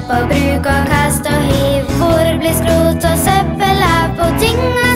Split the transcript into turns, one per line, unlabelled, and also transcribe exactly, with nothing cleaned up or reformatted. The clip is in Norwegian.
på bruk og kast og hiv. Hvor blir skrot og søppel av på ting?